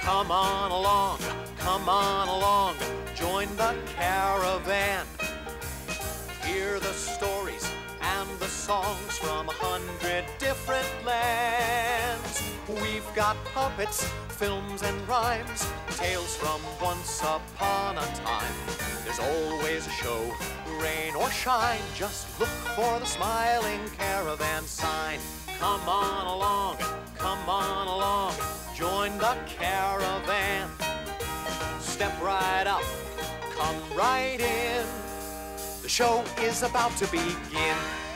Come on along, join the caravan. Hear the stories and the songs from 100 different lands. We've got puppets, films and rhymes, tales from once upon a time. There's always a show, rain or shine, just look for the smiling caravan sign. Come on along, join the caravan. Step right up, come right in. The show is about to begin.